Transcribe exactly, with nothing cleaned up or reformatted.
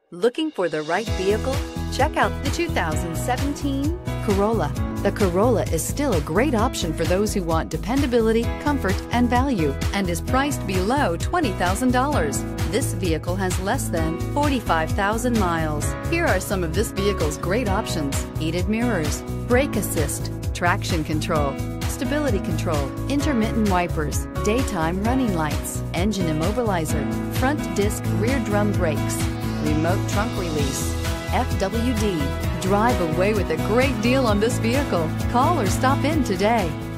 Looking for the right vehicle? Check out the two thousand seventeen Corolla. The Corolla is still a great option for those who want dependability, comfort, and value, and is priced below twenty thousand dollars. This vehicle has less than forty-five thousand miles. Here are some of this vehicle's great options: heated mirrors, brake assist, traction control, stability control, intermittent wipers, daytime running lights, engine immobilizer, front disc rear drum brakes, remote trunk release, F W D. Drive away with a great deal on this vehicle. Call or stop in today.